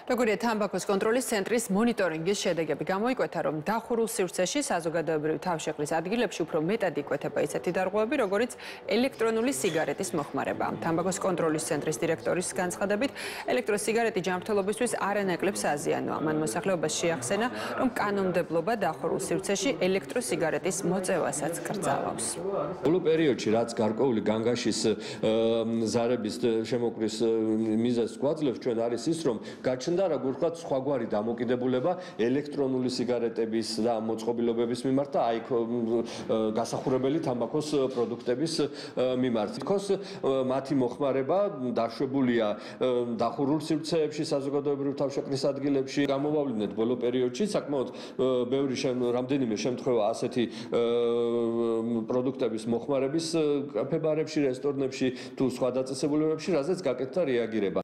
როგორია თამბაქოს კონტროლის ცენტრის მონიტორინგის შედეგები გამოიკვეთა, რომ დახურულ სივრცეში საზოგადოებრივ თავშეყრის ადგილებში უფრო მეტად იკვეთება ისეთი დარღვევები, როგორიც ელექტრონული სიგარეტის მოხმარებაა. თამბაქოს კონტროლის ცენტრის დირექტორის განცხადებით, ელექტროსიგარეტი ჯანმრთელობისთვის არანაკლებ საზიანოა. მან მოსახლეობას შეახსენა, რომ კანონმდებლობა დახურულ სივრცეში ელექტროსიგარეტის მოწევასაც კრძალავს. ბოლო პერიოდში, რაც გარკვეული განგაშის ზარების შემოკვრის მიზეზს გვაძლევს, ჩვენ არის ის, რომ გაჩნდა როგორ ვთქვათ სხვაგვარი დამოკიდებულება ელექტრონული სიგარეტების და მოწყობილობების მიმართ და აი გასახურებელი თამბაქოს პროდუქტების მიმართ. თქოს მათი მოხმარება დაშვებულია დახურულ სივრცეებში, საზოგადოებრივ თავშეყრის ადგილებში. გამოვავლინეთ ბოლო პერიოდში საკმაოდ ბევრი რამდენიმე შემთხვევა ასეთი პროდუქტების მოხმარების კაფე-ბარებში, რესტორნებში თუ სხვა დაწესებულებებში, რაზეც გაკეთდა რეაგირება.